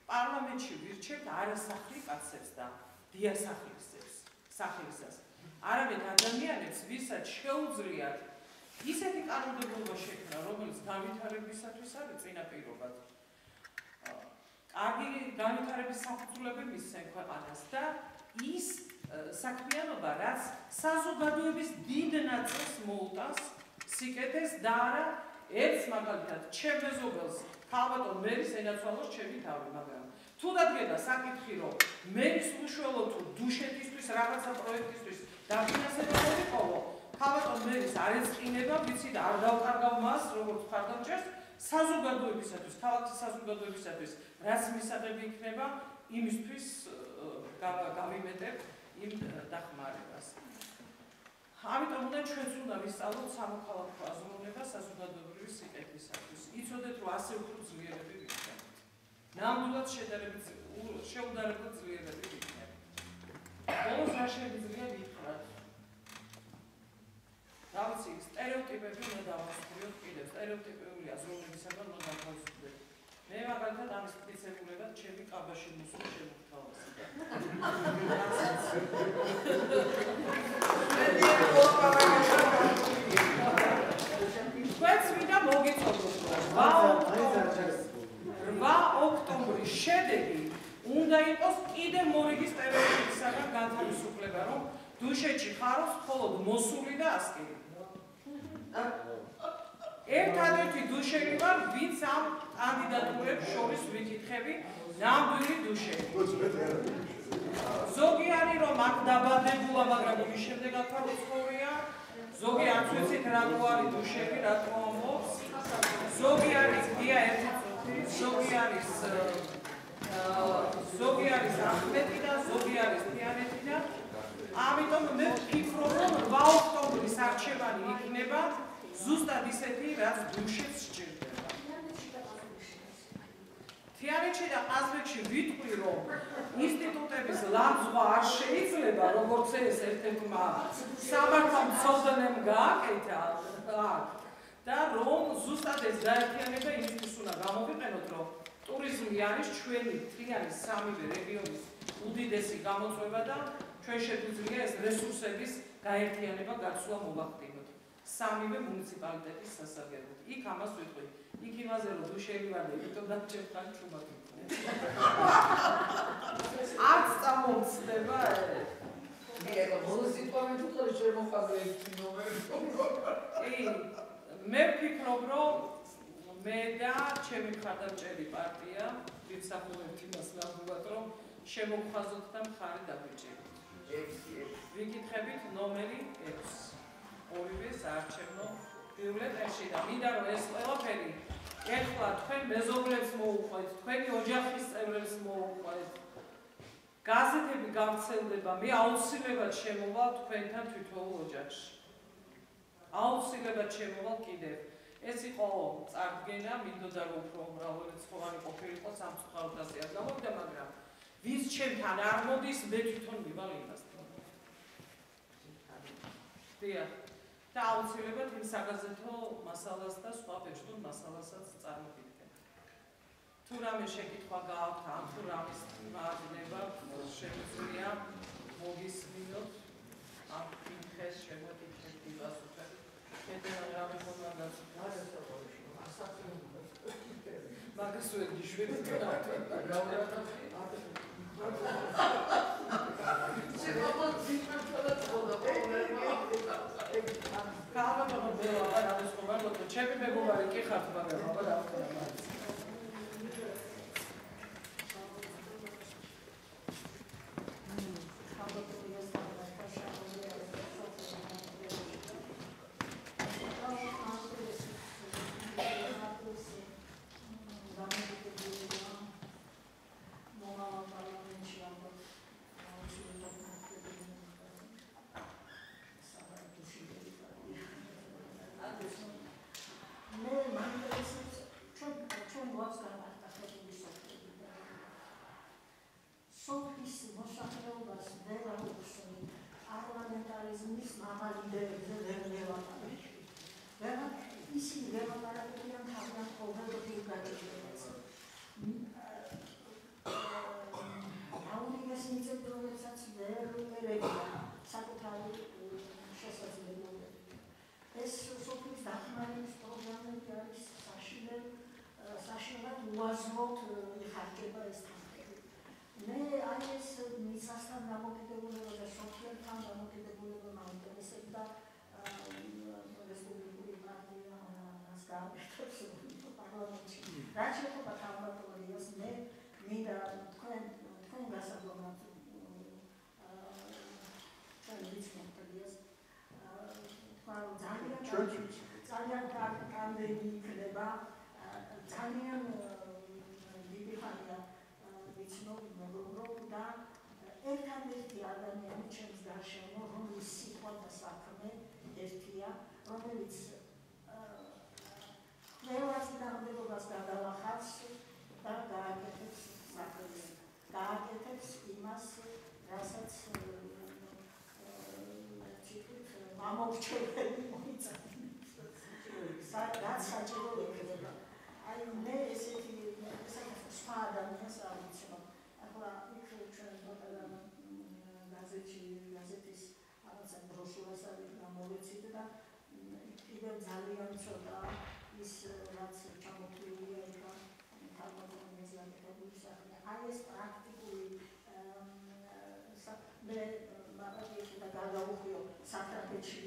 პარლამენტში ვირჩევთ არასახლი კაცებს და დიასახლისას. არამედ ადამიანებს, ვისაც შეუძლიათ ისეთი კანონმდებლობა შექმნა, რომელიც განვითარებისათვის არის წინაპირობად. კარგი განვითარების საფუძვლები მისცენ ქვეყანას და ის საქმიანობა, რაც საზოგადოების დიდ ნაწილს მოუტანს სიკეთეს და არა ერთს მაგალითად ჩემ მეზობელს ქალბატონ მერის ენაცვალოს ჩემი თავი, მაგრამ თუ დადგება საკითხი, რომ მერის უშუალო თუ დუშეთისთვის რაღაცა პროექტისთვის დაფინანსება მოიყოლო, ქალბატონ მერის არ ეწყინება, ვიცით, არ დავკარგავ მას, როგორც მხარდამჭერს, საზოგადოებისათვის, ქალაქის საზოგადოებისათვის, რაც მისაღები იქნება, იმისთვის გავიმეტებ იმ დახმარებას. ამიტომ უნდა ჩვენც უნდა ვისწავლოთ სამოქალაქო აზროვნება საზოგადოებრივი სიკეთისათვის. იცოდეთ, რომ ასე უფრო ძლიერები ვიქნებით. ნამდვილად შეუდარებლად ძლიერები ვიქნებით. ბოლოს რა შეიძლება ვითხრათ? დავიცი, სტერეოტიპები უნდა დავასრულოთ კიდევ, სტერეოტიპული აზროვნებისაგან უნდა დავასრულოთ. მე მაგალითად ამის მტკიცებულებად ჩემი კაბაში მოსულ შემოგთავაზა. Quets vida mogicodrot. 8 ოქტომბრის შედეგი უნდა იყოს კიდევ მორიგი სტერეოტიპისაგან განთავისუფლება, რომ დუშეთში ხარობს მხოლოდ მოსული და ასკილი. ერთადერთი დუშელი ვარ, ვინც ამ კანდიდატურებს შორის ვიკითხები ნამდვილი დუშელი. ზოგი არის, რომ აქ დაბადებულა, მაგრამ იმის შემდეგ აქ არ უცხოვრია. ზოგი არც ვიცით რატო არის დუშები, რატო ამბობს. ზოგი არის დია ერთი წუთი, ზოგი არის ახმეტი და ზოგი არის თიანეთი და ამიტომ მე ვფიქრობ, რომ 8 ოქტომბრის არჩევანი იქნება ზუსტად ისეთი, რაც დუშეთს სჭირდება. თიანეთში და ყაზბეგში ვიტყვი, რომ ინსტიტუტების ლამძღვა არ შეიძლება, როგორც ეს ერთ-ერთმა სამართალმცოდნემ გააკეთა და რომ ზუსტად ეს გაერთიანება იმისთვის უნდა გამოვიყენოთ, რომ ტურიზმი არის ჩვენი მთლიანი სამივე რეგიონის უდიდესი გამოწვევა და ჩვენ შეგვიძლია ეს რესურსების გაერთიანება გაცვლა მოვახდინოთ სამივე მუნიციპალიტეტის სასარგებლოდ. იქ ამას ვიტყვი. იქ იმაზე რომ დუშელი ვარ და იმიტომ დამჭერთან ჩუმად ვიტყვი. არც წამოვწდება მე ვფიქრობ, რომ მე და ჩემი მხარდამჭერი პარტია ვიმსახურებთ იმას ნამდვილად, რომ შემოგხაზოთ და მხარი დაგვიჭიროთ. ვიკითხებით ნომერი 6. ორივე საარჩევნო ბიულეტენში და მინდა რომ ეს ყველაფერი ეხლა თქვენ მეზობლებს მოუყვეთ, თქვენი ოჯახის წევრებს მოუყვეთ. გაზეთები გავრცელდება, მე აუცილებლად შემოვალ თქვენთან თითოეულ ოჯახში. აუცილებლად შემოვალ კიდევ. ეს იყო წარდგენა, მინდოდა რომ უფრო მრავალრიცხოვანი ყოფილიყო სამწუხაროდ არ გამოვიდა, მაგრამ ვის ჩემთან არ მოდის, მე თვითონ მივალ იმასთან. დიახ. და აუცილებლად იმ საგაზეთო მასალას და სხვა ბეჭდურ მასალასაც წარმოგიდგენთ. თუ რამე შეკითხვა გააქვთ, ან თუ რამის მადლება შეგვიძლია მოგისმინოთ, ამ კითხეს შემოგიდგენთ პასუხები. კიდევ რამე მომაგას მაგას ვერ გიშვებით. Kāda bija tā līnija, ko varbūt čepi meguvāri kihāt bagā, bagā apkārā. გამარჯვება ეს თანხები. მე აი ეს მიწასთან დამოკიდებულება და სოციალთან დამოკიდებულება მაინტერესებდა რესპუბლიკური პარტიას გააკეთებს პარლამენტში. რაც შეეხება თავმჯდომარეობას, მე მინდა თქვენ გასაგონად ჩვენ ვიცნობთ ძალიან კანდელი იქნება, ძალიან დიდი ხანია ვიცნობ მეგობრობ და ერთადერთი ადამიანი ჩემს გარშემო, რომლის სიტყვა და საქმე ერთია, რომელიც ყველას დამდებობას გადალახავს და გააკეთებს საქმეს, გააკეთებს იმას, რასაც ამორჩეველი მოიწონს. რაც საჭირო იქნება. აი მე ესეთი სხვა ადამიანს არ ვიცნობ. ახლა იქ ჩვენ პატარა გაზეთის რაღაცა ბროშურას არის გამოვეცით და კიდევ ძალიან ცოტა ის რაც ჩამოთვლილია იქ თავმჯდომარეობის განვითარების საქმე. აი ეს პრაქტიკული მე მაგალითად გადავუხვიო საფრანგეთში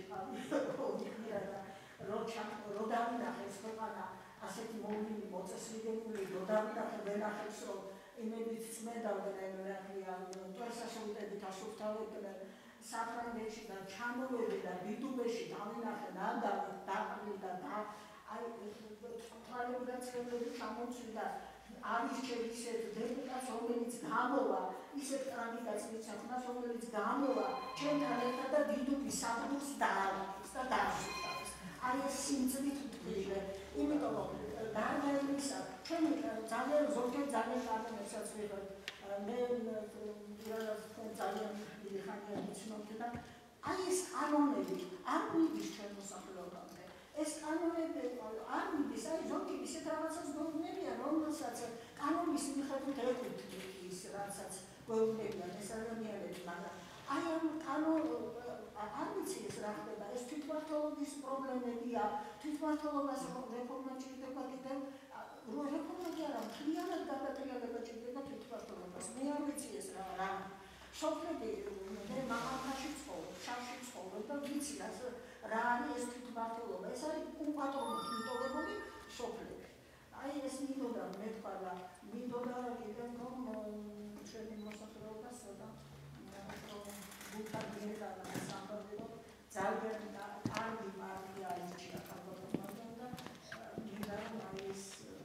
რო დავინახეს ქვეყანა ასეთი მოვლენი მოწესრიგებული, რო დავინახე ვენახებს რომ იმედით წმედავდნენ ტვერსაშორისებით ასუფთავებდნენ საფრანგეთში და ჩამოვედი და დიდუბეში დავინახე ნანდავით დაყრილი და აი თვალებიდან წლები ჩამოწვიდა არის ისეთ დეპუტატს, რომელიც გამოვა, ისეთ კანდიდატს მიცემს, რომელიც გამოვა ჩემთან ერთად და დიდუბის სადგურს დაარქვეს და დაასუფთავეს. აი ეს სიმწვით ვთვლი, იმიტომ რომ გარდა იმისა, ჩვენ ძალიან ზოგიერთ ძალიან კანონებსაც ვიღებთ. მე ძალიან დიდი ხანია ვიცნობთ და აი ეს კანონები არ მიდის ჩვენ მოსახლეობამდე. ეს კანონები არ მიდის, აი ზოგი ისეთ რაღაცას გვეუბნებიან, რომელსაც კანონის მიხედვით ეკუთვნით ის, რასაც გვეუბნებიან ეს ადამიანები, მაგრამ აი ამ არ ვიცი ეს რა ხდება, ეს თვითმმართველობის პრობლემებია, თვითმმართველობას რეფორმა ჭირდება კიდევ, რეფორმა კი არა, მთლიანად გადატრიალება ჭირდება თვითმმართველობას. მე არ ვიცი ეს რა. სოფლები მე მაღალხანში ვცხოვრობ, შავში ვცხოვრობ და ვიცი რა არის ეს თვითმმართველობა. ეს არის უპატრონოდ მიტოვებული სოფლები. აი ეს მინდოდა მე თქვა და მინდოდა კიდევ რომ ჩვენი მოსახლეობას და გუთარგება და სამბადო ძალიან კარგი პარტია იჩია ხალხობრივად და მინდა რომ აი ეს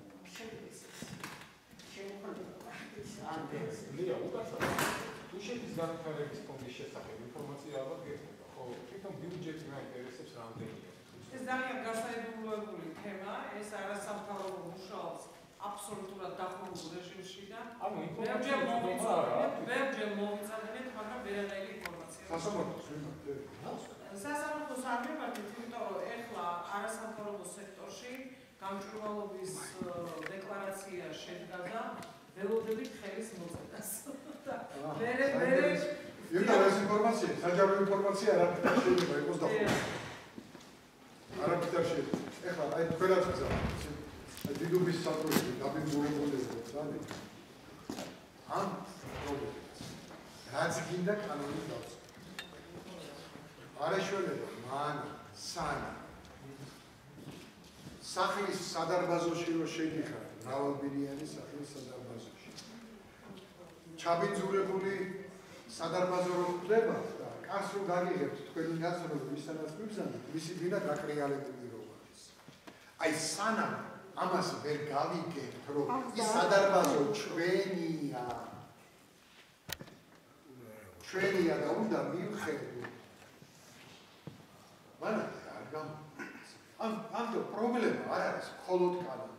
შეუქმნება ეს ლია უკაცრავ უშეთის განვითარების ფონდის შესახებ ინფორმაცია ალბათ გექნება, ხო? თვითონ ბიუჯეტი მაინტერესებს რამდენია? ეს ძალიან გასაერთებული თემა, ეს არასამთავრობო მუშაობს აბსოლუტურად დახურულ რეჟიმში და ბევრჯერ მოვიწადინეთ, მაგრამ ვერანაირი ინფორმაცია. სასამართლოს არ მიმართეთ, იმიტომ რომ ეხლა არასამთავრობო სექტორში გამჭვირვალობის დეკლარაცია შედგა და ველოდებით ხელის მოწოდას. ეს ინფორმაცია, საჯარო ინფორმაცია არაფერ შეიძლება იყოს დახურული. არაფერ შეიძლება. ეხლა აი თქვენაც გზავთ. დიდუბის სადგურში დაბინძურებული ზარი. ამ პრობლემას. რაც გინდა კანონის დავწერო. არაშველება მან სანა. სახლის სადარბაზოში რო შეგიხარ, მრავალბინიანი სახლის სადარბაზოში. ჩაბინძურებული სადარბაზო რო ხდება და კარს რო გაგიღებთ თქვენი ნაცნობი ვისაც გვიბზანეთ, მისი დინა დაკრიალებული რო არის. აი სანამ ამას ვერ გავიგებთ, რომ ის სადარბაზო ჩვენია და უნდა მივხედოთ. მაგრამ არ გამოდის. ამ პრობლემა არ არის მხოლოდ კანონი.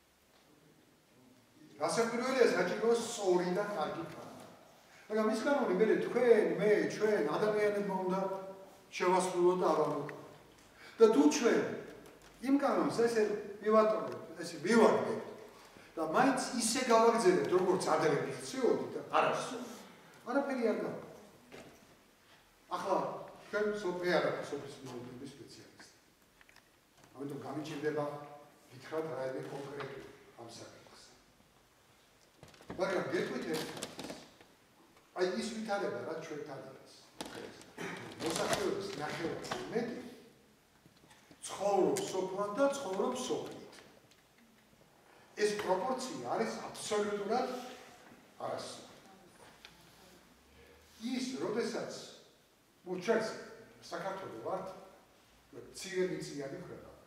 გასაკვირველია საჭიროა სწორი და კარგი კანონი. მაგრამ ის კანონი მე ჩვენ ადამიანებმა უნდა შევასრულოთ და ავამოყოთ. და თუ ჩვენ იმ კანონს ესე მივაგდეთ და მაინც ისე გავაგზავნებთ, როგორც ადრე ხსიოდით და არაფერი არ გავა. ახლა ჩვენ სოფლის მოლოდინის სპეციალისტი. ამიტომ გამიჭირდება გითხრათ რაიმე კონკრეტული ამ საკითხს. მაგრამ გეტყვით ერთმანეთს. აი ის ვითარება რაც ჩვენთან არის. მოსახლეობის ნახევარზე მეტი ცხოვრობს სოფლად და ცხოვრობს სოფლით. ეს პროპორცია არის აბსოლუტურად არასწორი. ის, როდესაც ჩვენ საქართველო ვართ, ცივემიწიანი ქვეყანა.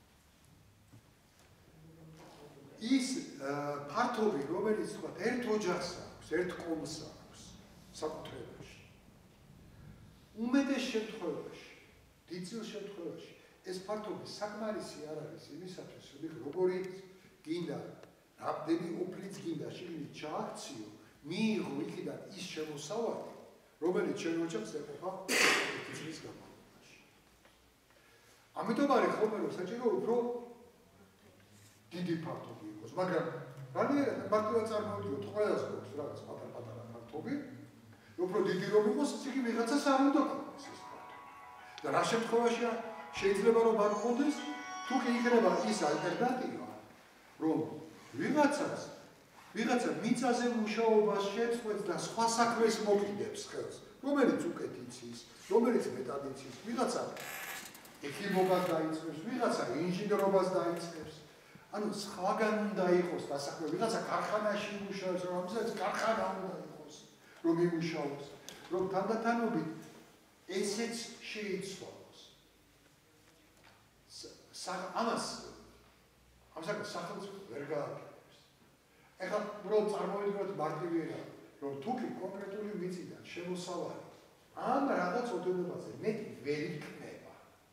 ის ფართობი, რომელიც თქვა, ერთ ოჯახს აქვს, ერთ კომს აქვს საკუთრებაში. უმეტეს შემთხვევაში, დიდწილ შემთხვევაში ეს ფართობი საკმარისი არ არის იმისათვის, რომ როგორი გინდა, რამდენი უფლიც გინდა შიგნით ჩააქციო, მიიღო იქიდან ის შემოსავალი, რომელიც ჩვენ ოჯახს ეყოფა წლის განმავლობაში. ამიტომ არის ხოლმე რომ საჭირო უფრო დიდი ფართობი იყოს, მაგრამ რანაირად მარტივად წარმოვიდგინოთ, ყველას გვაქვს რაღაც პატარ-პატარა ფართობი, უფრო დიდი რომ იყოს, იგი ვიღაცას არ უნდა ქონდეს ეს ფართობი. და რა შემთხვევაშია შეიძლება რომ არ ქონდეს, თუ კი იქნება ის ალტერნატივა, რომ ვიღაცა მიწაზე მუშაობას შეწყვეტს და სხვა საქმეს მოკიდებს ხელს, რომელიც უკეთ იცის, რომელიც მეტად იცის, ვიღაცა ექიმობას დაიწყებს, ვიღაცა ინჟინერობას დაიწყებს. ანუ სხვაგან უნდა იყოს დასაქმე, ვიღაცა ქარხანაში მუშაობს, რომ ამასაც ქარხანა უნდა იყოს, რომ იმუშაოს, რომ თანდათანობით ესეც შეიცვალოს. ამას სახელმწიფო ვერ გააკეთებს. ეხლა უბრალოდ წარმოვიდგინოთ მარტივია, რომ თუ კი კონკრეტული მიწიდან შემოსავალი ამ რაღაც ოდენობაზე მეტი ვერ იქნება.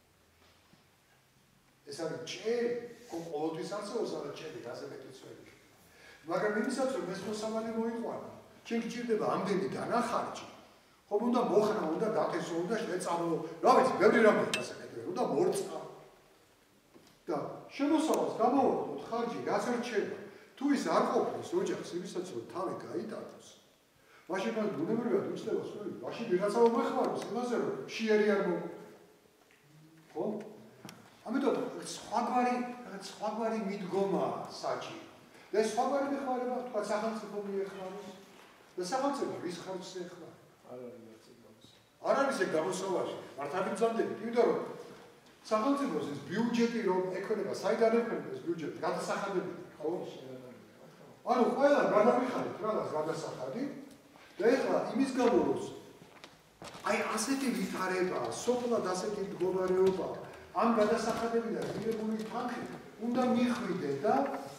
ეს არის ჭერი, ყოველთვის არსებობს რაღაც ჭერი, ასე მეტიც ვერ იქნება. მაგრამ იმისაც რომ ეს მოსავალი მოიყვანა, ჩვენ გჭირდება ამდენი დანახარჯი, ხომ უნდა მოხნა, უნდა დათესო, უნდა შეწამლო, რა ვიცი, ბევრი რამე ასე მეტი, უნდა მორწყა. და შემოსავალს გამოვაკლოთ ხარჯი, რაც რჩება. თუ ის არ ყოფნის ოჯახს იმისაც რომ თავი გაიტანოს, მაშინ მას ბუნებრივად უჩნდება სული, მაშინ ვიღაცა მომეხმაროს იმაზე რომ შიერი არ მოგვიყვება. ხო? ამიტომ სხვაგვარი მიდგომაა საჭირო. და ეს სხვაგვარი მეხმარება თქვა სახელმწიფო მიეხმაროს და სახელმწიფო რის ხარჯს ეხმარება? არ არის ეგ გამოსავალი. მართალი ბრძანდებით, იმიტომ რომ სახელმწიფოს ეს ბიუჯეტი რომ ექნება, საიდან ექნება ეს ბიუჯეტი? გადასახადებით, ხო? ანუ ყველა გადავიხადეთ რაღაც გადასახადი და ეხლა იმის გამო რომ აი ასეთი ვითარება, სოფლად ასეთი მდგომარეობა, ამ გადასახადებიდან მიღებული თანხი უნდა მიხვიდე და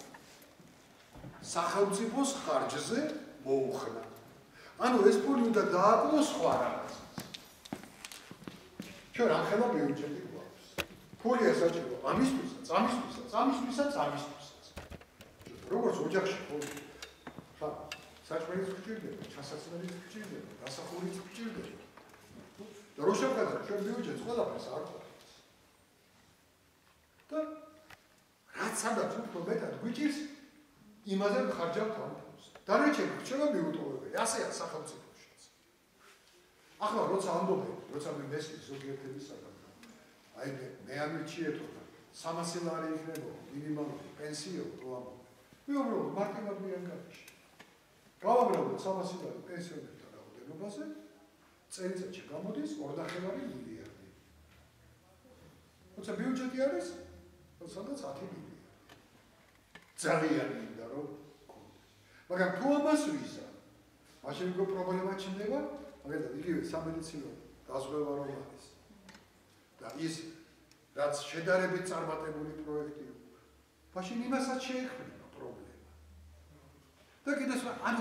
სახელმწიფოს ხარჯზე მოუხდა. ანუ ეს ფული უნდა დააკლო სხვა რაღაცას. ჩვენ ახლა ბიუჯეტი გვაქვს. ფულია საჭირო ამისთვისაც. როგორც ოჯახში ფული. ხა, საჭმელიც გჭირდება, ჩასაცმელიც გჭირდება, დასახურიც გჭირდება. და რო შევხედოთ ჩვენ ბიუჯეტს ყველაფერს არ ყოფს. და რაც სადაც უფრო მეტად გვიჭირს, იმაზე ხარჯავთ ამ ფულს. დანარჩენი რჩება მიუტოვებელი, ასეა სახელმწიფოშიც. ახლა როცა ამბობენ, როცა მე მესმის ზოგიერთების საგანძო, აი მე ამირჩიეთო და 300 ლარი იქნება მინიმალური პენსიო რო ამბობენ. მე უბრალოდ მარტივად მიანგარიშ. გავაგროვოთ 300 ლარი პენსიონერთა რაოდენობაზე, წელიწადში გამოდის 2.5 მილიარდი. როცა ბიუჯეტი არის, სადაც 10 მილიარდი. ძალიან მინდა რომ გქონდეს. მაგრამ თუ ამას ვიზა, მაშინ უკვე პრობლემა ჩნდება, მაგალითად იგივე სამედიცინო დაზღვევა რომ არის. და ის რაც შედარებით წარმატებული პროექტია, მაშინ იმასაც შეეხმება პრობლემა. და კიდევ ანუ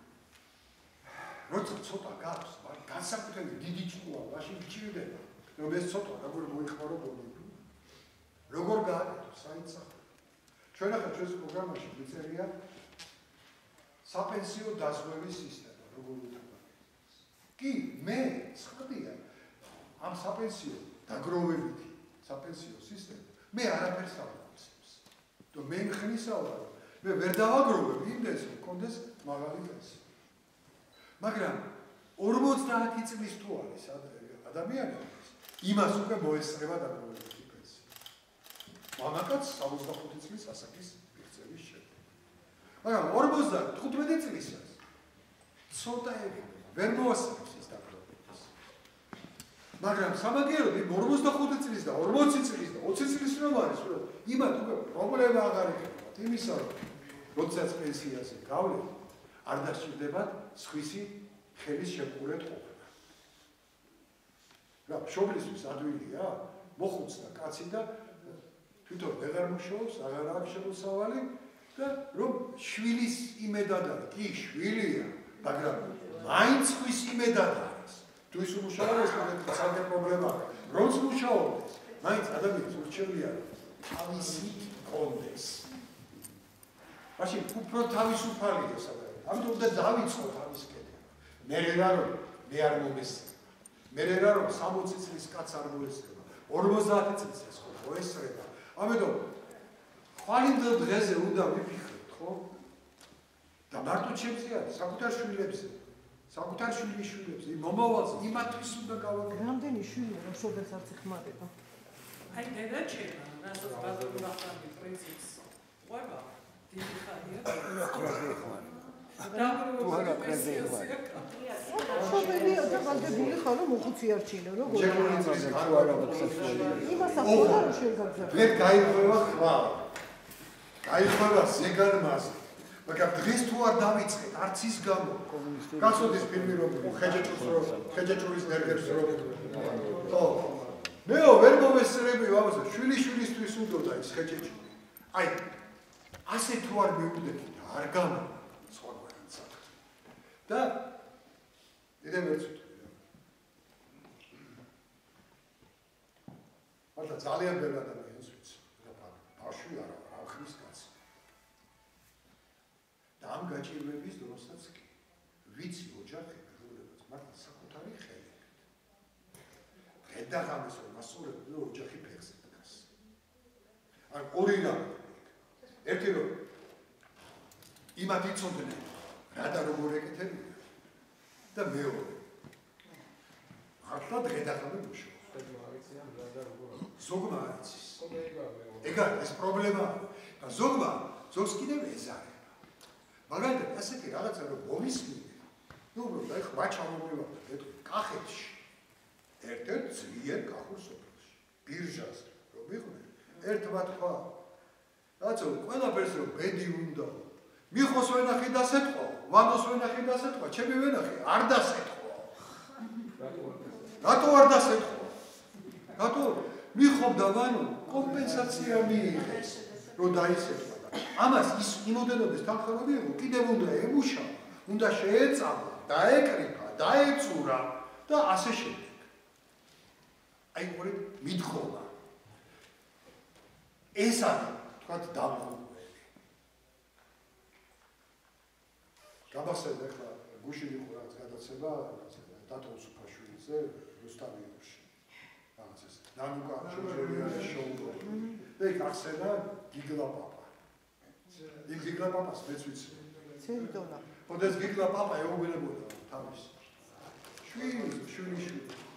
როცა ცოტა გაქვს, განსაკუთრებით დიდი ჭკუა, მაშინ გჭირდება, რომ ეს ცოტა როგორ მოიხმარო ბოლომდე. როგორ გააკეთო საინცახო. ჩვენ ახლა ჩვენს პროგრამაში ვიწერია საპენსიო დაზღვევის სისტემა, როგორ უთხრა. კი, მე ცხადია ამ საპენსიო დაგროვებითი საპენსიო სისტემა მე არაფერს არ ვახსენებს. და მე მხნისავა რომ მე ვერ დავაგროვებ იმდეს რომ კონდეს მაღალი პენსია. მაგრამ 50 წლის თუ არის ადამიანი იმას უკვე მოესწრება დაგროვებითი პენსია. მამაკაც 65 წლის ასაკის მიღწევის შემდეგ. მაგრამ 55 წლისას ცოტა ვერ მოასწრებს ის დაპყრობას. მაგრამ სამაგიეროდ 45 წლის და 40 წლის და 20 წლის რომ არის, რომ იმათ უკვე პრობლემა აღარ იქნება. იმისა რომ როდესაც პენსიაზე გავლენ, არ დასჭირდებათ სხვისი ხელის შემკურედ ყოფნა. რა, მშობლისთვის ადვილია, მოხუცდა კაცი და თვითონ ვეღარ მუშაობს, აღარ აქვს შემოსავალი და რომ შვილის იმედად არის, კი შვილია, მაგრამ მაინც ხვის იმედად არის. თუ ის უმუშაობს, ეს პრობლემაა. რომც მუშაობს, მაინც ადამიანს ურჩევლია თავისი კონდეს. მაშინ უფრო თავისუფალია სადღაც. ამიტომ და დავიწყო თავის კეთება. მე რა რომ მე არ მომესწრება. მე რა რომ 60 წლის კაცს არ მოესწრება. 50 წლის ეს ხო მოესწრება. ამიტომ ხვალინდელ დღეზე უნდა ვიფიქროთ, ხო? და მარტო ჩემზე არის, საკუთარ შვილებზე. საკუთარ შვილიშვილებზე, მომავალს იმათვის უნდა გავაკეთო. რამდენი შვილია რომ შობელს არც ეხმარება? აი დედაჩება, რასაც ბაზარული ვახტანგი პრინციპს ყვება, დიდი ხანია. შობელი დაყალბებული ხარო მოხუცი არჩინა, როგორ? იმას ახლა რომ შეგაგზავნა. ვერ გაიღვევა ხვა. გაიღვევა ზეგანმაზე. მაგრამ დღეს თუ არ დავიწყეთ, არც ის გამო. გასოდის ფილმი რომ ხეჯაჭურის ნერგებს რომ. ხო. მეო ვერ მომესწრები ვამოსა, შვილიშვილისთვის უდოდა ის ხეჯაჭური. აი, ასე თუ არ მივდები და არ გამო, სხვაგვარად საქმე. და კიდევ ერთ ვიტყვი. მართლა ძალიან ბევრი ადამიანს ვიცი. ბავშვი არა, ახლის კაცი. და ამ გაჭირვების დროსაც კი ვიცი ოჯახები, რომლებიც მართლა საკუთარი ხელით. დედაღამის რომ მასწავლებლად ოჯახი ფეხზე დგას. ან ორი რამე. ერთი რომ იმათ იცოდნენ რა და როგორ ეკეთებიან და მეორე მართლა დედაღამი მუშაობს. ზოგმა არ იცის. ეგ არის ეს პრობლემა და ზოგს კიდევ ეზარება. მაგალითად, ასეთი რაღაცა რომ მომისმინე. ნუ უბრალოდ აი ხმა ჩამომივარდა მეთქი კახეთში. ერთ-ერთ ძლიერ კახურ სოფელში. ბირჟაზე რომ მიხვდნენ, ერთმა თქვა. რაცო, ყველაფერს რომ ბედი უნდა. მიხოს ვენახი დასეთყო, ვანოს ვენახი დასეთყო, ჩემი ვენახი არ დასეთყო. რატო არ დასეთყო? რატო მიხობდა ვანო კომპენსაცია მიიღეს, რომ დაისეთყო. ამას ის იმოდენობის თანხმობა მიიღო, კიდევ უნდა ემუშავა, უნდა შეეწავა, დაეკრიფა, დაეწურა და ასე შემდეგ. აი ყურით მიდგომა. ეს არის, თქვათ, დამხობელი. გამახსენდა ახლა გუშინ იყო რაღაც გადაცემა, დათო უსუფაშვილიძე რუსტამიოში. რაღაც ეს ნანუკა ჩუჟერიანი შოუ. და იქ ახსენა გიგლა პაპა. იმ გიგლა პაპას მეც ვიცი. ცერიტონა. ოდეს გიგლა პაპა ეუბნებოდა თავის. შვილი.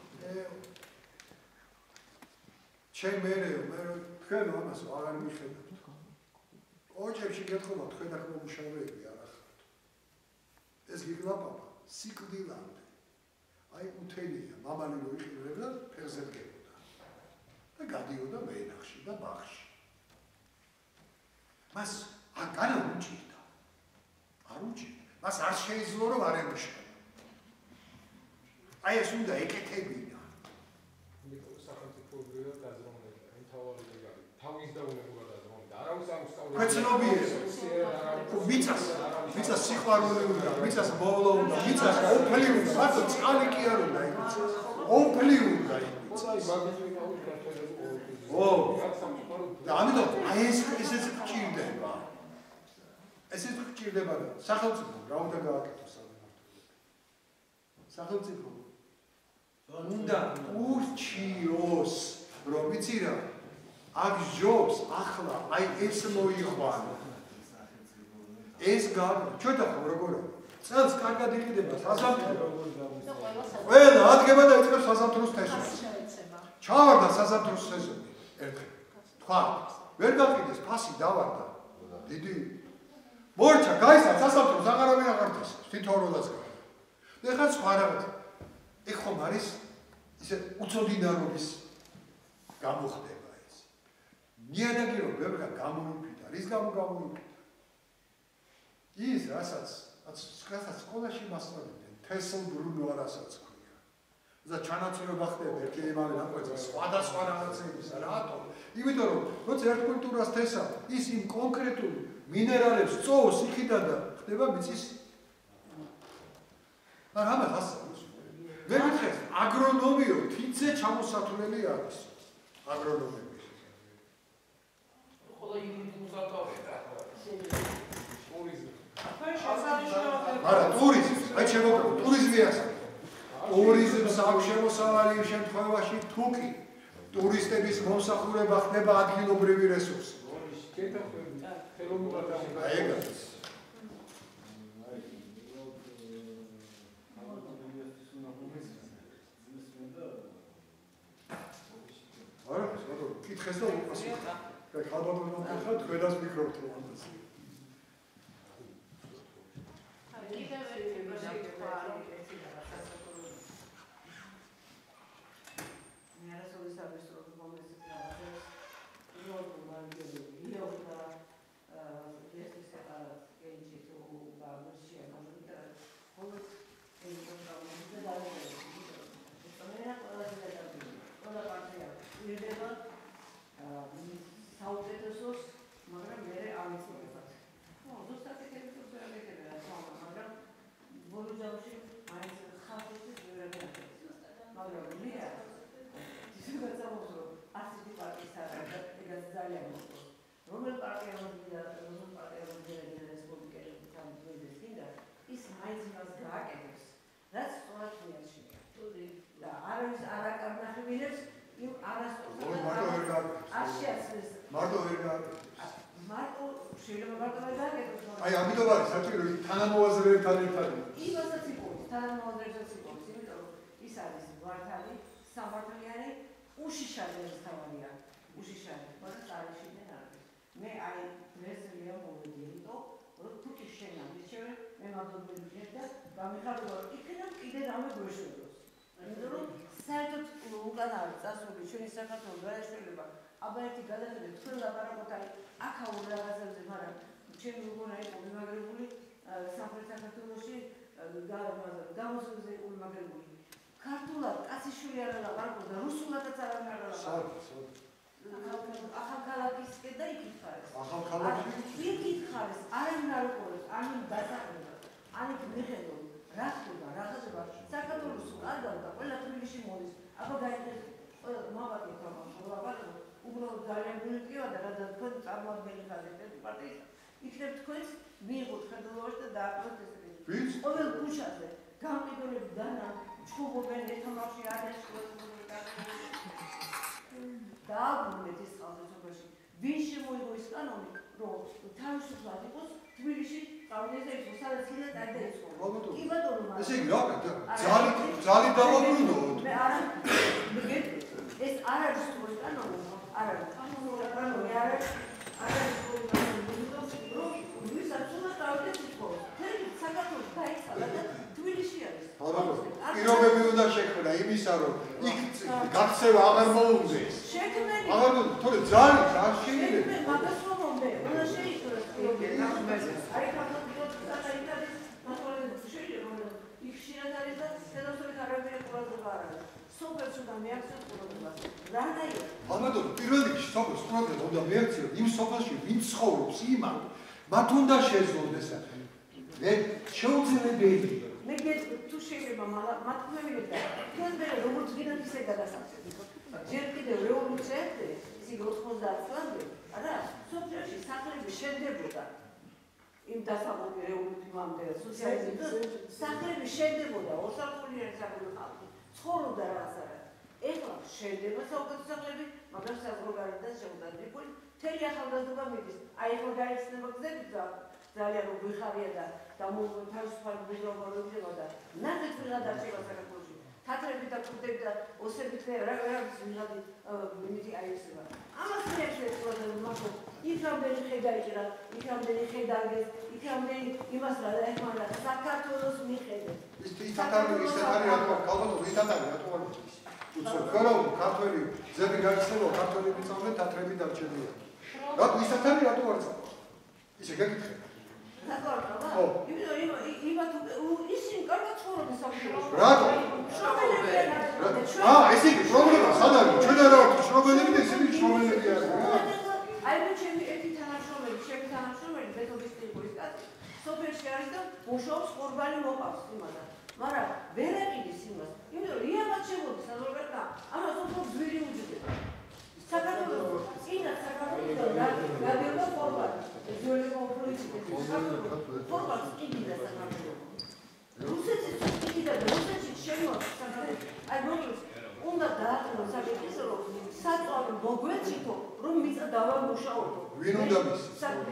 ჩემ მერეო, მე თქვენ ამას აღარ მიხედავთ. ოჯახში გეთხოვა თქვენ აქ მომუშავეები არ ახართ. ეს გიგლა პაპა სიკვდილამდე. აი უთენია, მამალი რო იყივრებდა, ფეხზე დგებოდა. და გადიოდა ვენახში და ბაღში. მას არ უჭირდა. არ უჭირდა. მას არ შეეძლო რომ არ ემუშავა. აი ეს უნდა ეკეთებინა. მიწას სიყვარული უნდა, მიწას მოვლა უნდა, მიწას ოფლი უნდა, მარტო წყალი კი არ უნდა იმიცეს. ოფლი უნდა იმიცეს. და ამიტომ აი ესეც გჭირდება. ესეც გჭირდება და სახელმწიფო რა უნდა გააკეთოს სამართლებრივად. სახელმწიფო უნდა ურჩიოს, რომ ვიცი რა აქ ჯობს ახლა აი ეს მოიყვანა. ეს ჩვენთან როგორია? წელს კარგად იყიდება საზამთრო. ყველა ადგება და იწყებს საზამთროს თესვას. ჩავარდა საზამთროს სეზონი. ერთხელ. თქვა, ვერ გაყიდეს ფასი დავარდა. დიდი მორჩა თითოეულს გავა. და ეხლა სხვა რაღაც. ეგ ხომ არის ისე უწოდინარობის გამოხდება ეს. ნიადაგი რომ ბევრგან გამომიფრიდა, რის გამო გამომიფრიდა? ის რასაც სკოლაში მასწავლებდნენ, თესლბრუნვა რასაც ქვია. და ჩანაცვლება ხდება ერთი იმავე ნაკვეთზე სხვადასხვა რაღაცების, რატომ? იმიტომ რომ როცა ერთ კულტურას თესა, ის იმ კონკრეტულ მინერალებს წოვს იქიდან და ხდება მიწის. მაგრამ ამას ასწავლოს. მე ვიტყვი, აგრონომიო თითზე ჩამოსათვლელი არის. აგრონომები. ხოლო იურიდიულ საკითხია. ტურიზმი. არა, ტურიზმი, აი შემოგო, ტურიზმი ასე. ტურიზმს აქვს შემოსავალი იმ შემთხვევაში თუკი ტურისტების მომსახურება ხდება ადგილობრივი რესურსი. ხელოვნურად აი ეგაც. არა, სულ კითხეს და უპასუხე. და ხალხობრივ მომხდარ თქვენას მიკროფონს ამას. აი ამიტომ არის საჭირო თანამოაზრეებთან ერთად. იმასაც იპოვოს, თანამოაზრეებსაც იპოვოს, იმიტომ რომ ის არის ვართალი, სამართლიანი, უშიშარი თავარია, უშიშარი, მაგრამ წარიშიდნენ არის. მე აი დღესია მოვედი, იმიტომ რომ თუკი შენა მისჩევენ, მე მადლობები და გამიხარდა რომ იქნებ კიდე რამე გვეშველოს. იმიტომ რომ საერთოდ უკან არის წასული ჩვენი საქართველოს გაეშველება, აბა ერთი გადახედეთ, თქვენ ლაპარაკობთ აი აქაურ რაღაცებზე, მაგრამ ჩემი უგონა იყო მიმაგრებული სამხრეთ საქართველოში გამოსვლაზე იყო მიმაგრებული. ქართულად კაციშვილი არ ლაპარაკობდა, რუსულადაც არ ლაპარაკობდა. ახალქალაქისკენ და იქით ხარეს. ახალქალაქში? იქით ხარეს, არავინ არ უყურებს, ან დასაყრება, ან იქ მიხედო, რა ხდება, რა ხდება. საქართველოს კარგავ და ყველა თბილისში მოდის. აბა გაიგეთ, მოვაკეთე ამას, ლაპარაკობ. უბრალოდ ძალიან გულიკივა და რადგან თქვენ წარმოადგენელი ხართ პარტიის იქნებ თქვენს მიიღოთ ხელმძღვანელობაში და დააყენოთ ეს რიცხვი. ყოველ ქუჩაზე გამყიდველები დანა ჩხუბობენ ეთამაში არის დააბრუნეთ ეს წყალდასობაში. ვინ შემოიღო ეს კანონი, რომ თავისუფლად იყოს თბილისში წავიდეს და იყოს, სადაც კიდე დაიწყო. კი ბატონო, ესე იგი რა ძალი დავაბრუნოთ. მე არა ეს არ არის სწორი კანონი, არ არის კანონი არ არის სწორი კანონი. პირობები უნდა შექმნა იმისა, რომ იქ გაქცევა აღარ მოუწეს. შექმნილი. აღარ თორე ძალი არ შეიძლება. მაგას რომ მომდე, უნდა შეიცვლოს პირობები. აი საქართველოს საერთოდ მასწავლებელი შეიძლება იქ შეიძლება არის და სედოსობით არაბია ყურადღება არ არის. სოფელში უნდა მიაქციოს ყურადღება. რანაირად? ამიტომ პირველ რიგში სოფელს ყურადღება უნდა მიაქციოს იმ სოფელში, ვინც ცხოვრობს იმან. მათ უნდა შეძლოს ეს. მე შეუძლებელი. მე თუ შეიძლება მათქმევინებ და თქვენ მე როგორც გინდათ ისე გადასახდით. ჯერ კიდევ რევოლუციამდე, ისე 90 წლამდე, არა, სოფიოში სახლები შენდებოდა. იმ დასავლური რევოლუციამდე, სოციალიზმის სახლები შენდებოდა, ორსაფეხურიანი სახლები ყავდა. ცხოვრობდა რაღაცა. ეხლა შენდება საუკეთესო სახლები, მაგრამ საზღვარგარეთიდან შეუტანრიფული, მთელი ახალგაზრდობა მიდის. აი ეხლა გაიხსნება გზები და ძალიან გვიხარია და თავისუფალი მიზნობა რომ იქნება და ნახეთ ვიღა დარჩება საქართველოში. თათრები და კუდები და ოსები თქვენ რა ვიღადი იმითი აიხსნება. ამას მიეცეთ პროდუქტს, იქ რამდენი ხედა იჭრა, იქ რამდენი ხედა აგეს, იქ რამდენი იმას რა ეხმარა საქართველოს მიხედეთ. ის თათარი რატო ქალბატონო ის თათარი რატო არ უცო ქარავ ქართველი ზები გაიხსნება ქართველი მიწამდე თათრები დარჩენია. რატო ის თათარი რატო არ წავა? ისე გეკითხე. ისინი კარგად ცხოვრობენ საქართველოში. რატო? ესე იგი პრობლემა სად არის? ჩვენ არა ვართ შრომელები და ისინი შრომელები არიან. აი მე ჩემი ერთი თანამშრომელი, ჩემი თანამშრომელი ბეთობის ტიპის კაცი, სოფელში არის და მუშაობს ყურბანი მოყავს იმადა. მაგრამ ვერ ეყიდის იმას. იმიტომ რომ იამაც შემოდის საზოგადოება, ამას უფრო ძვირი უძიდება. საქართველოს წინა საქართველოს გადიოდა ყურბანი. ძველი კონფლიქტი. ყურბანს კიდიდა საქართველოს. რუსეთის კიდიდა რუსეთში შემოდის საქართველოს. აი მოკლედ უნდა დააყენოს საკითხი რომ საწვავი მოგვეცითო რომ მიწა დავამუშაოთ. ვინ უნდა მის?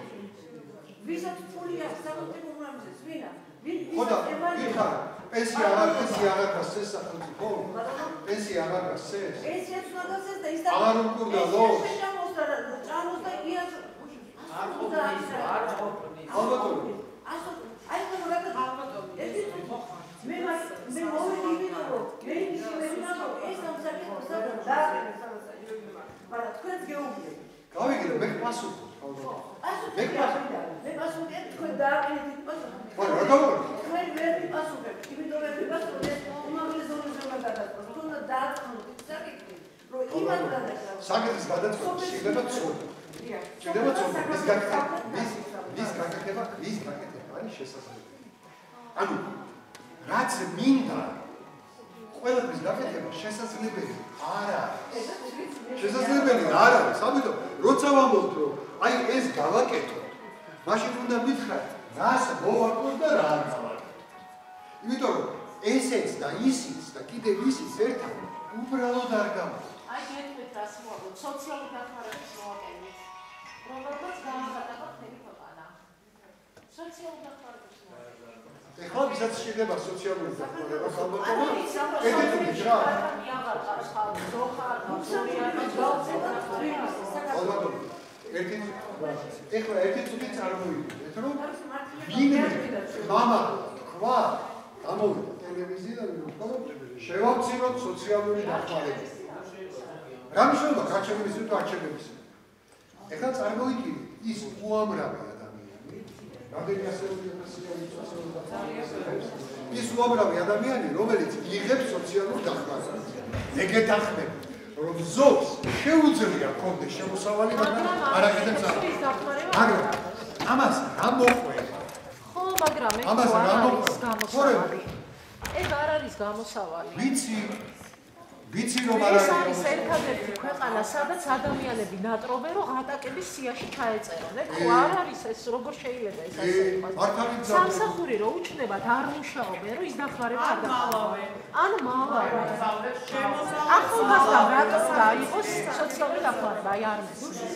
ვისაც ფული აქვს სახელმწიფო უმრავლესს ვინა? ხოდა იხარ პენსია აღარ გასცეს სახელმწიფო? პენსია აღარ გასცეს? პენსიაც უნდა გასცეს და ის აღარ უკურდა ლოს? ჭამოს და იას არ ყოფნის არ ყოფნის ალბათო აი რომ რა მე მოვიდი რომ მე ისე ვეუბნებო ეს ამ საკითხს და მაგრამ თქვენ გეუბნებით გავიგე მე პასუხობ ალბათო მე პასუხობ თქვენ დააყენეთ პასუხი მაგრამ რა გავიგე თქვენ ვერ პასუხობთ იმიტომ რომ პასუხობთ უმაღლეს ზონაზე უნდა გადაწყოს თუნდა დააწყნოთ საკითხი რომ იმან გადაწყოს საკითხის გადაწყობა შეიძლება ცოდნა შეიძლება ცოდნა ის გაკეთება არის შესაძლებელი ანუ რაც მინდა ყველაფრის გაკეთება შესაძლებელი არ არის შესაძლებელი არ არის ამიტომ როცა ვამბობთ რომ აი ეს გავაკეთოთ მაშინ უნდა მითხრათ რას მოვაკეთოთ და რა არ გავაკეთოთ იმიტომ რომ ესეც და ისიც და კიდევ ისიც ერთად უბრალოდ არ გამოდის აი გეტყვით რას მოვაკეთოთ სოციალური დახმარების მოვაკეთოთ რომელსაც გამოგატაყოთ მთელი ქვეყანა სოციალური დახმარების ეხლა ვისაც შეიძლება სოციალური დახმარება ხალხო ეთეთით რა ეხლა ერთი წუთი წარმოვიდგინეთ რომ ვინმე მამა თქვა გამოვიდა ტელევიზიიდან რომ შევამციროთ სოციალური დახმარება რა მნიშვნელობა გაჩერების თუ არჩევების ეხლა წარმოვიდგინეთ ის უამრავი რამდენი ასეულია ის უამრავი ადამიანი, რომელიც იღებს სოციალურ დახმარებას. ეგეთახმება, რომ ზოგს შეუძლია კონდეს შემოსავალი, მაგრამ არ აკეთებს ამას. მაგრამ ამას რა მოყვება? ხო, მაგრამ ეს ამას რა გამოსავალი. ეს არ არის გამოსავალი. ვიცი რომ არ ეს არის ერთადერთი ქვეყანა, სადაც ადამიანები ნატრობენ, რომ ღატაკების სიაში ჩაეწერონ. ხო, არ არის ეს როგორ შეიძლება ეს ასე იყოს. სამსახური რო უჩნდებათ, არ მუშაობენ, რომ ის დახმარება არ დაყავენ. ან მალავენ. ახალგაზრდა რატომ დაიყოს სოციალური დახმარება? აი არ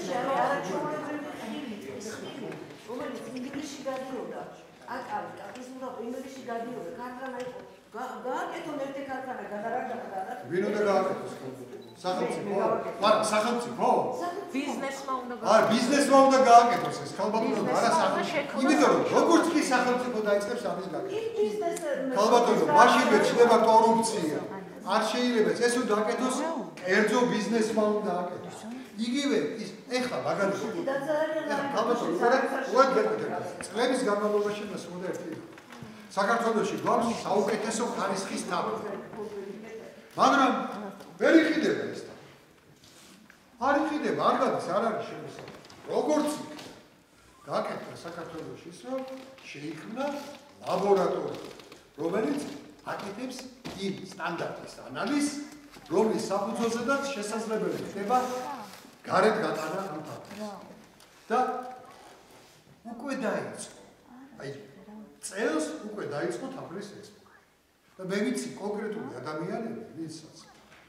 რომელიც ინგლისში გადიოდა. აკაკის უნდა ინგლისში გადიოდა, ქართლა იყო. გააკეთონ ერთი ქარხანა გადარაგდა. ვინ უნდა გააკეთოს? სახელმწიფო? არა, სახელმწიფო? ბიზნესმა უნდა არა, ბიზნესმა უნდა გააკეთოს ეს ქალბატონო, არა სახელმწიფო. იმიტომ რომ როგორც კი სახელმწიფო დაიწყებს ამის გაკეთებას. ქალბატონო, მაშინვე ჩნდება კორუფცია. არ შეიძლება ეს უნდა აკეთოს კერძო ბიზნესმა უნდა აკეთოს. იგივე ის ეხლა მაგალითად ქალბატონო, უბრალოდ გეკეთება. წლების განმავლობაში მოსმოდა ერთი საქართველოში გვაქვს საუკეთესო ხარისხის თაფლი. მაგრამ ვერ იყიდება ეს თაფლი. არ იყიდება, არ გადის, არ არის შემოსავალი. როგორც გაკეთდა საქართველოში ის, რომ შეიქმნა ლაბორატორია, რომელიც აკეთებს იმ სტანდარტის ანალიზს, რომლის საფუძველზედაც შესაძლებელი ხდება გარეთ გატანა ამ თაფლს. და უკვე დაიწყო. აი წელს უკვე დაიწყო თაფლის ექსპორტი. და მე ვიცი კონკრეტული ადამიანები, ვისაც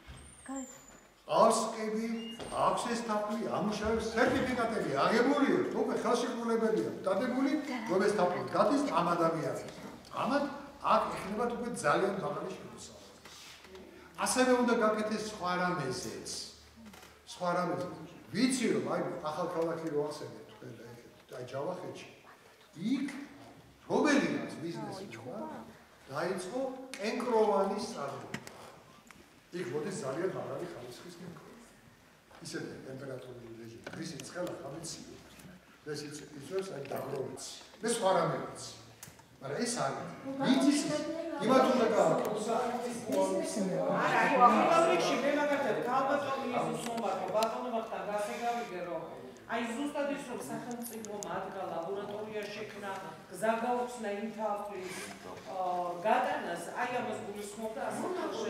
ავსკები, აქვს ეს თაფლი, ამუშავებს სერტიფიკატები აღებული, უკვე ხელშეკრულებებია დადებული, რომ ეს თაფლი გადის ამ ადამიანებს. ამათ აქ ეხნებათ უკვე ძალიან მაღალი შემოსავალი. ასევე უნდა გაკეთდეს სხვა რამეზეც. სხვა რამეზეც. ვიცი რომ აი ახალქალაქი რო ახსენეთ თქვენ და აი ჯავახეთში იქ რომელიღაც ბიზნესმა დაიწყო კენკროვანის წარმოება. იქ მოდის ძალიან მაღალი ხარისხის კენკროვანი. ისეთი ტემპერატურული რეჟიმი, რის ცხელა ხამიცი. ეს იწვევს აი დაგროვიც. მე სხვა რამეც. მაგრამ ეს არის. ვიცი იმათ უნდა გააკეთოს. არა, იმავეში მე მაგათად თავბატონი ისუსომა, ბატონებთან გასაგავიდე რომ აი ზუსტად ის რომ სახელმწიფომ ადგა ლაბორატორია შექმნა, გზა გაუხსნა იმ თავის გატანას, აი ამას გულისხმობდა ასე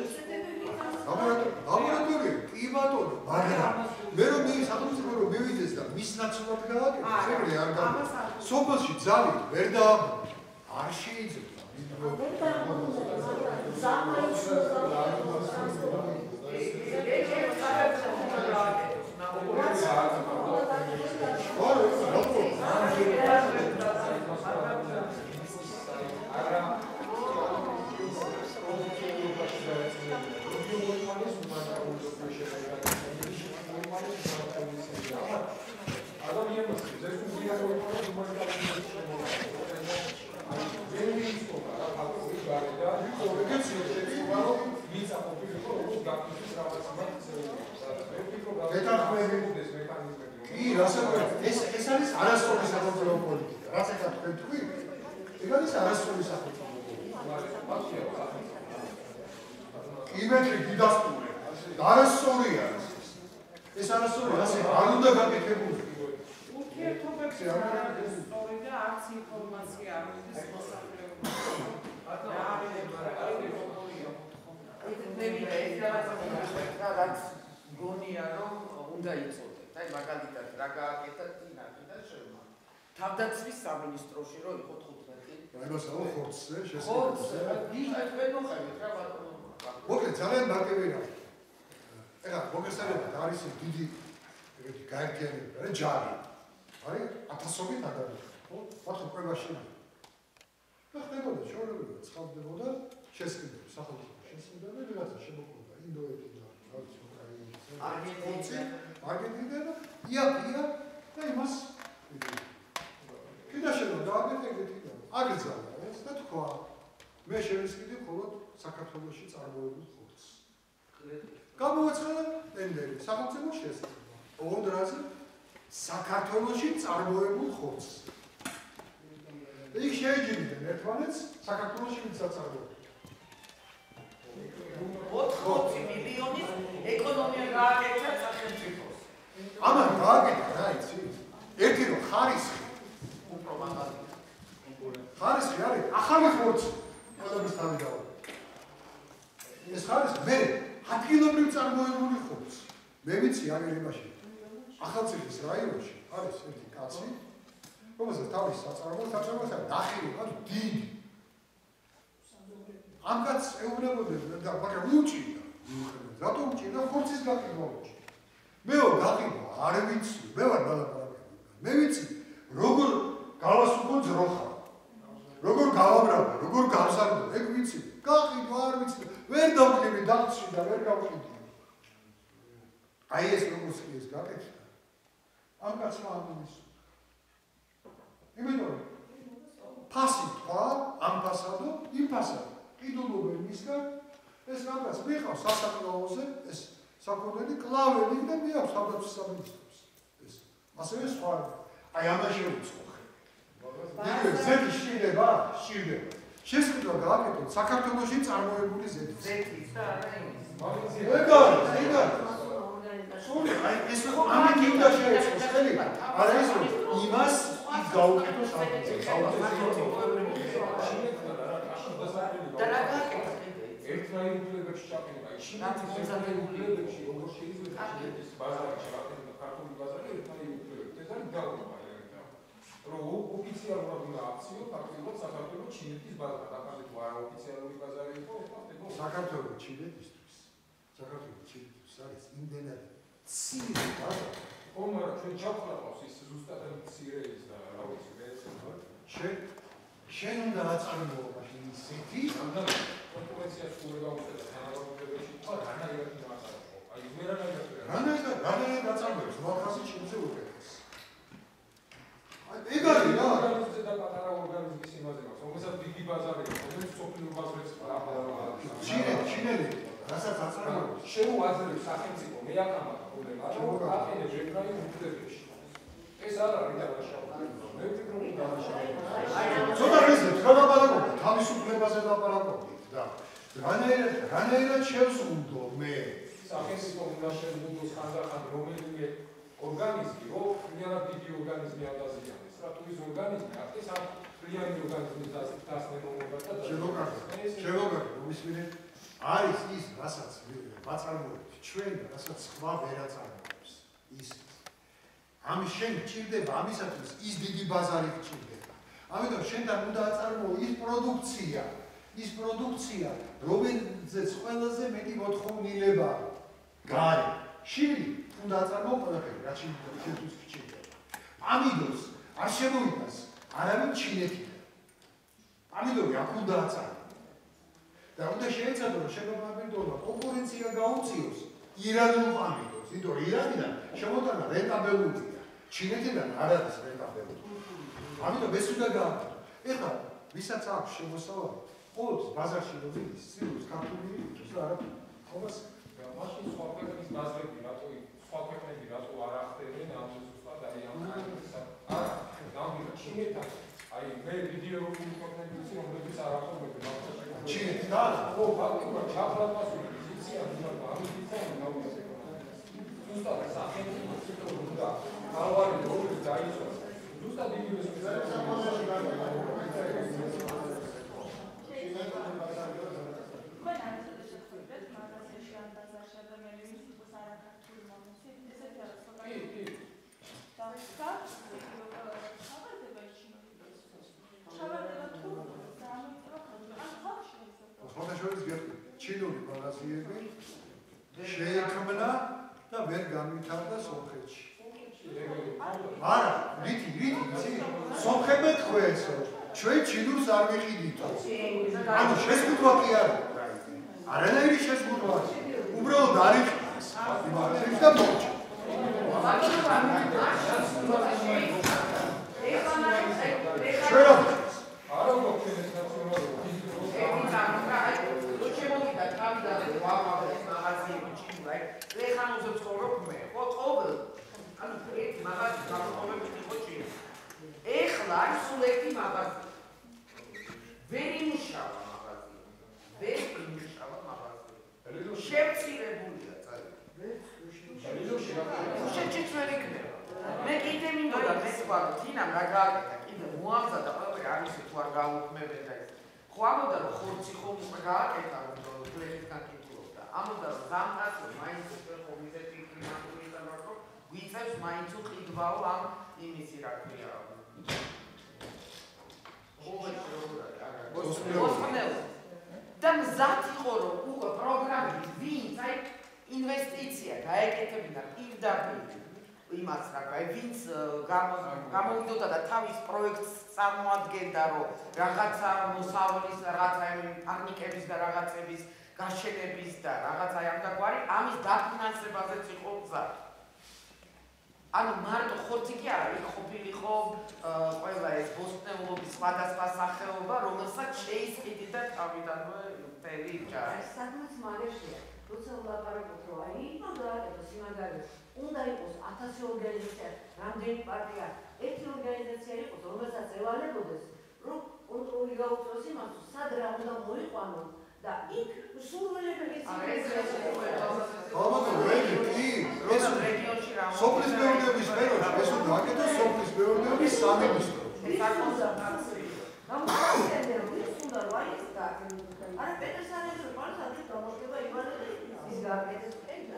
ლაბორატორია, კი ბატონო, მაგრამ მე რომ მე სახელმწიფო რომ მივიდეს და მის ნაცვლად გააკეთოს, ეგრე არ გამოდის. სოფელში ძალით ვერ დააბო. არ შეიძლება. ეს არის არასწორი სახელმწიფო პოლიტიკა. რაც ეხლა თქვენ თქვით, ეს არის არასწორი სახელმწიფო პოლიტიკა. იმედი დიდასტური. არასწორი არის. ეს არასწორი, ასე არ უნდა გაკეთებული. ურთიერთობებში არის სწორი და არც ინფორმაცია არ არის მოსახლეობაში. რაც გონია რომ უნდა იწოდეთ. აი მაგალითად რა გააკეთა წინაკი და შემა. თავდაცვის სამინისტროში რო იყო 15. რაიმასაო ხორცზე შესაძლოა. თქვენ მოხებით რა ბატონო. მოკლედ ძალიან მაგევია. ეხლა მოგესალმებით არის დიდი ეგეთი გაერთიანება და ჯარი. არის ათასობით ადამიანი. ხო? მათ ყველაში. და ხდებოდა შორებები ცხადდებოდა შესყიდები სახელმწიფო შესყიდები რაღაცა შემოყვება ინდოეთი და რაღაც უკრაინა. არგენტინა და იაპონია და იმას კიდე შეიძლება დააგეთეგეთ და აგრძალა ეს და თქვა მე შევისყიდი მხოლოდ საქართველოში წარმოებულ ხორცს. გამოვაცხადა ტენდერი სახელმწიფო შესყიდა. ოღონდ საქართველოში წარმოებულ ხორცს. იქ შეიძლება ერთმანეთს საქართველოში ვინც აწარმოებს. 80 მილიონის ეკონომია გააკეთა სახელმწიფოს. ამან გააკეთა რა იცი? ერთი რომ ხარისხი უფრო მაღალი. ხარისხი არის ახალი ხორცი. ყველაფერს თავი დავა. ეს ხარისხი მე ადგილობრივ წარმოებული ხორცი. მე ვიცი ამერიკაში. ახალციხის რაიონში არის ერთი კაცი, რომელსაც თავის საწარმოო ნახირი ყავს დიდი. ამ კაცს ეუბნებოდნენ და მაგრამ უჭირდა. რატომ უჭირდა? ხორცის გაყიდვა უჭირდა. მეო გაყიდვა არ ვიცი, მე ვარ დალაპარაკებული. მე ვიცი როგორ გავასუქო ძროხა. როგორ გავაბრალო, როგორ გავსარდო, ეგ ვიცი. გაყიდვა არ ვიცი. ვერ დავკრიბი დაცი და ვერ გავყიდი. აი ეს როგორც კი ეს გაკეთდა. ამ კაცმა ამის. იმიტომ ფასი თქვა, ამ ფასადო, იმ ფასადო. ყიდულობენ მისგან ეს რაღაც მიყავს სასაკლაოზე, ეს საკუთარი კლაველი და მიაქვს თავდაცვის სამინისტროს. ეს ასევე სხვა. აი ამაში უცხო. იგივე ზეთი შიდება. შესყიდვა გააკეთოთ საქართველოში წარმოებული ზეთი. და არა იმის. ეგა. სული, აი ეს ამით უნდა შეეწყოს ხელი. არა ეს იმას იქ გაუკეთოს და რა გააკეთა? ერთ რაიონებში ჩაყენება, ჩინეთის რაიონებში როგორ შეიძლება ჩინეთის ბაზარში ჩაყენება ქართული ბაზარი ერთ რაიონებში. ეს არის გაუგება. რომ ოფიციალურად უნდა აქციო ფაქტობრივად საქართველოს ჩინეთის ბაზარი, დაფარული არაოფიციალური ბაზარი იყო, ეს საქართველოს ჩინეთისთვის. საქართველოს ჩინეთთვის არის იმდენად ცირე ბაზარი. ხო, მაგრამ ჩვენ ჩავხლავავს ის ზუსტად მცირე ის და რა ვიცი, მე შენ უნდა აწარმოებაში ისეთი კონკურენციას სულება უწევს თანამდებობებში თქვა რანაირად იმასაკო აი რანაირად აწარმოებს მახასი ჩემზე უკეთეს ეგ არის რა ორგანიზმზე და პატარა ორგანიზმის იმაზე მაქვს რომელსაც დიდი ბაზარია რომელიც სოფლიო ბაზრებს ჩინელი რასაც აწარმოებს შეუაძლებს სახელმწიფო მეაკამათ პრობლემა რომ აფინებს ებრაი უფლებებში ეს არ არის დაბაშავება მე ვფიქრობ ცოტა ისე ხელაპარაკობთ თავისუფლებაზე ლაპარაკობთ და რანაირად შევსრულდო მე სახელმწიფო უნდა შევსრულოს ხანდახან რომელიმე ორგანიზმი რო realmente დიდი ორგანიზმი ამდაზიანდეს რა თუ ის ორგანიზმი არის ამ realmente ორგანიზმის დასნებობა და შევოგარდო მომისმინე არის ის რასაც ვაწარმოებთ ჩვენ და რასაც სხვა ვერ აწარმოებს ის ამის შენ გჭირდება ამისათვის ის დიდი ბაზარი გჭირდება ამიტომ შენთან უნდა აწარმოო ის პროდუქცია რომელზეც ყველაზე მეტი მოთხოვნილება გარი შილი უნდა აწარმოო ყველაფერი რაც შენთვის გჭირდება ამიდოს არ შემოვიდას არავინ ჩინეთიდან ამიტომ აქ უნდა აწარმოო და უნდა შეეცადო რომ შემოგვაბედოლა კონკურენცია გაუწიოს ირანულ ამიდოს იმიტომ რომ ირანიდან შემოტანა რენტაბელურია ჩინეთიდან არ არის რენტაბელური ამიტომ ეს უნდა გააკეთო ეხლა ვისაც აქვს შემოსავალი ყოველთვის ბაზარში როდის სიუს ქართული ის და არა ხომას მაშინ სხვა ქვეყნის ბაზრები რატო სხვა ქვეყნები რატო არ ახდენენ ამ ზუსტად აი ამ არა გამიგა ჩინეთთან აი მე დიდი ევროპული ქვეყნები ვიცი რომლებიც არ ახდენენ ჩინეთთან ო ფაქტობრივად ჩაფლატმასული პოზიცია უნდა გამიგიცა ნაუგზა ზუსტად სახელმწიფო უნდა ალვარი როგორც დაიწყოს ზუსტად იგივე ჩინური ბალანსიები შეიქმნა და ვერ განვითარდა სომხეთში. არა, რითი, სომხებმა თქვეს, ჩვენ ჩინურს არ ვიყიდით. ანუ შეზღუდვა კი არა. არანაირი შეზღუდვა არ. უბრალოდ არიყავს. იმართებს და მოჭ. ეხლა სულ ერთი მაღაზია. ვერ იმუშავა მაღაზია. შევცირებულია წელი. შეჭიც ვერ იქნება. მე კიდე მინდოდა მესვარ თინამ რა გააკეთა კიდე მოამზადა ყველაფერი არის თუ არ გაუქმებენ და ეს. ხო ამოდა რომ ხორცი ხომ უკვე გააკეთა კლერით გაკითხულობდა. ამოდა რომ ზამთარში მაინც უკვე კომიტეტი კლიმატური და მარტო გვიწევს მაინც უყიდვაო ამ იმისი რა ქვია. და მზად იყო რომ პროგრამით ვინც აი ინვესტიცია გაეკეთებინა პირდაპირ იმას რა ქვია ვინც გამოვიდოდა და თავის პროექტს წარმოადგენდა რომ რაღაცა მოსავლის რაღაცა პარნიკების და რაღაცების გაშენების და რაღაცა ამ დაგვარი ამის დაფინანსებაზეც იყო გზა ანუ მარტო ხორცი კი არა იქ ყოფილიყო ყველა ეს ბოსტნეულობის სხვადასხვა სახეობა რომელსაც შეისყიდიდა თავიდანვე მთელი ჯარი სადღაც მალეშია როცა ვლაპარაკობთ რომ აი იქნა გააკეთოს სიმაგარი უნდა იყოს 1000 ორგანიზაცია რამდენი პარტია ერთი ორგანიზაცია იყოს რომელსაც ევალებოდეს რომ კონტროლი გაუწიოს იმას სად რა უნდა მოიყვანო და იქ სურვილები სოფლის მეურნეობის სფეროში ეს უნდა აკეთოს სოფლის მეურნეობის სამინისტრო. არა პეტრესანის პარტიის გამოშვება იმანები ის გააკეთეს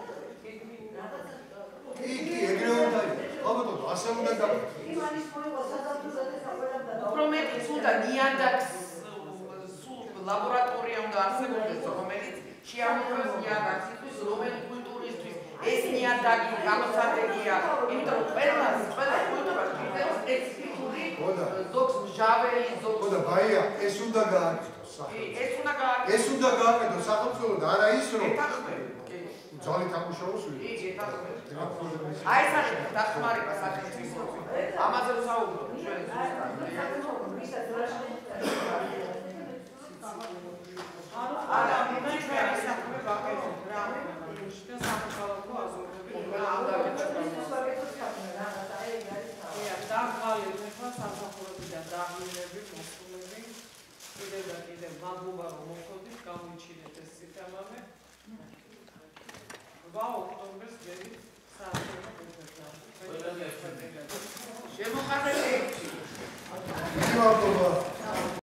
იგი ეგრე უნდა იყოს. ალბათ ასე უნდა გაკეთოს. იმანის მოიყვა საზავდუზადე საყურებდა. უფრო მეტი სულდა ნიადაგს ლაბორატორია უნდა არსებობდეს, რომელიც შეამოწმოს ნიადაგს, ისთვის რომელი კულტურისთვის ეს ნიადაგი გამოსადეგია, იმიტომ რომ ყველა კულტურას ჭირდება სპეციფიკური ზოგს მჟავე, ზოგს. ხოდა ბაია, ეს უნდა გააკეთოს სახელმწიფო. ეს უნდა გააკეთოს. ეს უნდა გააკეთოს სახელმწიფო და არა ის რომ ეთანხმები. ძალით ამუშავოს ვიდრე. იგი ეთანხმები. აი ეს არის დახმარება სახელმწიფო. ამაზე ვსაუბრობ ჩვენ არა, მე ჩვენი საქმე ვაკეთებ რა. და სამოქალაქო აზროვნები დაგვალეთ ახლა სამსახურებიდან დაღლილები, მოსულები. კიდევ და კიდევ მადლობა რომ მოხდით, გამოიჩინეთ ეს სიტამამე. 8 ოქტომბერს ვერით საათზე შემოხარებელი. მადლობა.